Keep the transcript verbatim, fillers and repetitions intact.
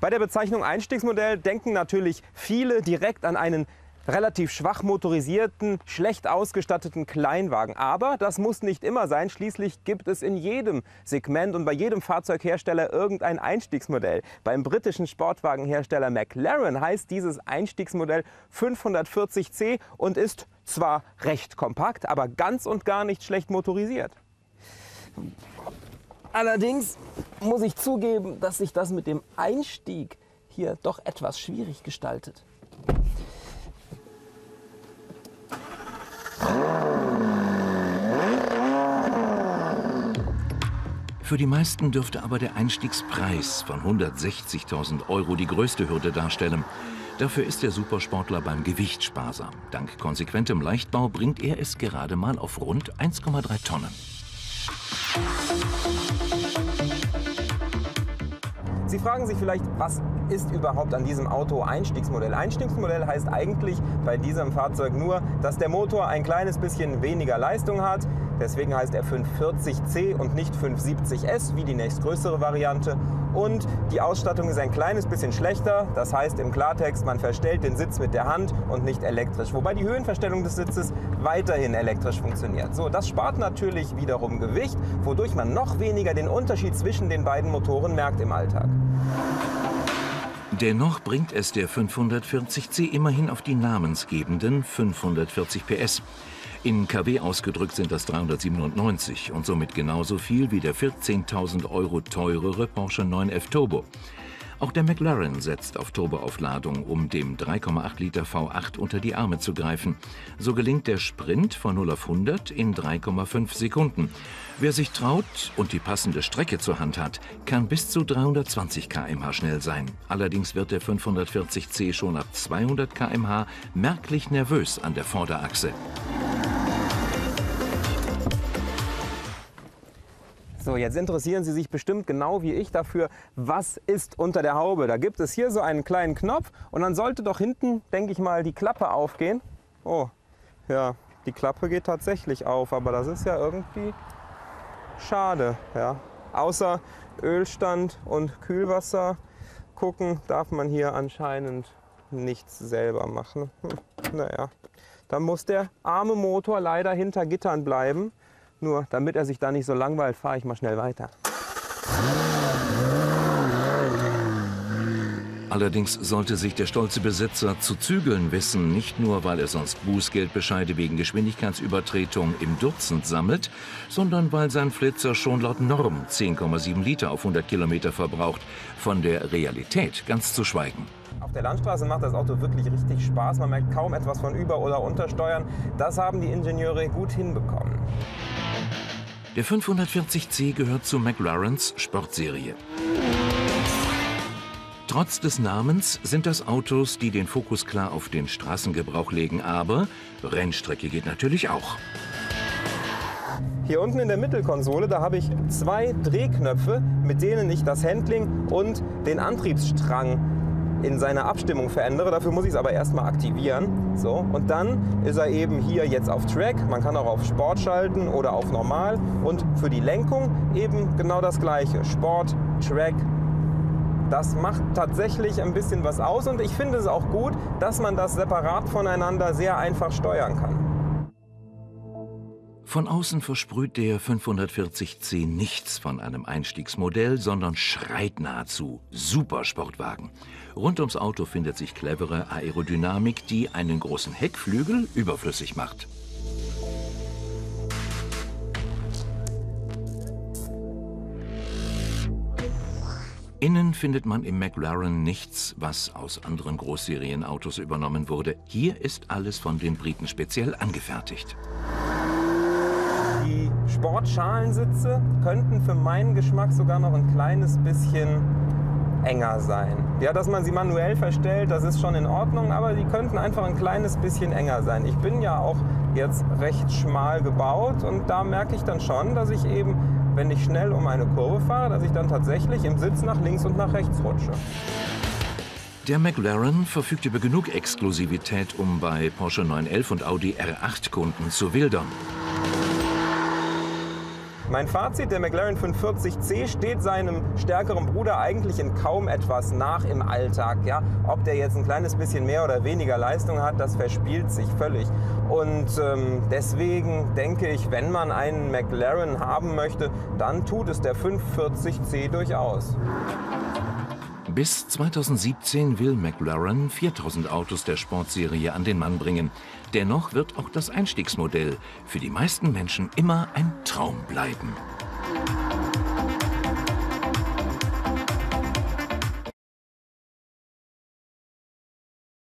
Bei der Bezeichnung Einstiegsmodell denken natürlich viele direkt an einen relativ schwach motorisierten, schlecht ausgestatteten Kleinwagen. Aber das muss nicht immer sein. Schließlich gibt es in jedem Segment und bei jedem Fahrzeughersteller irgendein Einstiegsmodell. Beim britischen Sportwagenhersteller McLaren heißt dieses Einstiegsmodell fünfhundertvierzig C und ist zwar recht kompakt, aber ganz und gar nicht schlecht motorisiert. Allerdings muss ich zugeben, dass sich das mit dem Einstieg hier doch etwas schwierig gestaltet. Für die meisten dürfte aber der Einstiegspreis von hundertsechzigtausend Euro die größte Hürde darstellen. Dafür ist der Supersportler beim Gewicht sparsam. Dank konsequentem Leichtbau bringt er es gerade mal auf rund eins Komma drei Tonnen. Sie fragen sich vielleicht, was ist überhaupt an diesem Auto Einstiegsmodell? Einstiegsmodell heißt eigentlich bei diesem Fahrzeug nur, dass der Motor ein kleines bisschen weniger Leistung hat. Deswegen heißt er fünfhundertvierzig C und nicht fünfhundertsiebzig S wie die nächstgrößere Variante. Und die Ausstattung ist ein kleines bisschen schlechter. Das heißt im Klartext, man verstellt den Sitz mit der Hand und nicht elektrisch. Wobei die Höhenverstellung des Sitzes weiterhin elektrisch funktioniert. So, das spart natürlich wiederum Gewicht, wodurch man noch weniger den Unterschied zwischen den beiden Motoren merkt im Alltag. Dennoch bringt es der fünfhundertvierzig C immerhin auf die namensgebenden fünfhundertvierzig P S. In K W ausgedrückt sind das dreihundertsiebenundneunzig und somit genauso viel wie der vierzehntausend Euro teurere Porsche neun elf Turbo. Auch der McLaren setzt auf Turboaufladung, um dem drei Komma acht Liter V acht unter die Arme zu greifen. So gelingt der Sprint von null auf hundert in drei Komma fünf Sekunden. Wer sich traut und die passende Strecke zur Hand hat, kann bis zu dreihundertzwanzig Kilometer pro Stunde schnell sein. Allerdings wird der fünfhundertvierzig C schon ab zweihundert Kilometer pro Stunde merklich nervös an der Vorderachse. So, jetzt interessieren Sie sich bestimmt genau wie ich dafür, was ist unter der Haube. Da gibt es hier so einen kleinen Knopf und dann sollte doch hinten, denke ich mal, die Klappe aufgehen. Oh, ja, die Klappe geht tatsächlich auf, aber das ist ja irgendwie schade. Ja. Außer Ölstand und Kühlwasser gucken darf man hier anscheinend nichts selber machen. Hm, naja, dann muss der arme Motor leider hinter Gittern bleiben. Nur damit er sich da nicht so langweilt, fahre ich mal schnell weiter. Allerdings sollte sich der stolze Besitzer zu zügeln wissen, nicht nur, weil er sonst Bußgeldbescheide wegen Geschwindigkeitsübertretung im Dutzend sammelt, sondern weil sein Flitzer schon laut Norm zehn Komma sieben Liter auf hundert Kilometer verbraucht, von der Realität ganz zu schweigen. Auf der Landstraße macht das Auto wirklich richtig Spaß, man merkt kaum etwas von Über- oder Untersteuern. Das haben die Ingenieure gut hinbekommen. Der fünfhundertvierzig C gehört zu McLarens Sportserie. Trotz des Namens sind das Autos, die den Fokus klar auf den Straßengebrauch legen, aber Rennstrecke geht natürlich auch. Hier unten in der Mittelkonsole, da habe ich zwei Drehknöpfe, mit denen ich das Handling und den Antriebsstrang in seiner Abstimmung verändere. Dafür muss ich es aber erstmal aktivieren. So, und dann ist er eben hier jetzt auf Track. Man kann auch auf Sport schalten oder auf Normal. Und für die Lenkung eben genau das Gleiche. Sport, Track. Das macht tatsächlich ein bisschen was aus. Und ich finde es auch gut, dass man das separat voneinander sehr einfach steuern kann. Von außen versprüht der fünfhundertvierzig C nichts von einem Einstiegsmodell, sondern schreit nahezu Supersportwagen. Rund ums Auto findet sich clevere Aerodynamik, die einen großen Heckflügel überflüssig macht. Innen findet man im McLaren nichts, was aus anderen Großserienautos übernommen wurde. Hier ist alles von den Briten speziell angefertigt. Die Sportschalensitze könnten für meinen Geschmack sogar noch ein kleines bisschen enger sein. Ja, dass man sie manuell verstellt, das ist schon in Ordnung, aber die könnten einfach ein kleines bisschen enger sein. Ich bin ja auch jetzt recht schmal gebaut und da merke ich dann schon, dass ich eben, wenn ich schnell um eine Kurve fahre, dass ich dann tatsächlich im Sitz nach links und nach rechts rutsche. Der McLaren verfügt über genug Exklusivität, um bei Porsche neun elf und Audi R acht Kunden zu wildern. Mein Fazit, der McLaren fünfhundertvierzig C steht seinem stärkeren Bruder eigentlich in kaum etwas nach im Alltag. Ja? Ob der jetzt ein kleines bisschen mehr oder weniger Leistung hat, das verspielt sich völlig. Und ähm, deswegen denke ich, wenn man einen McLaren haben möchte, dann tut es der fünfhundertvierzig C durchaus. Bis zweitausendsiebzehn will McLaren viertausend Autos der Sportserie an den Mann bringen. Dennoch wird auch das Einstiegsmodell für die meisten Menschen immer ein Traum bleiben.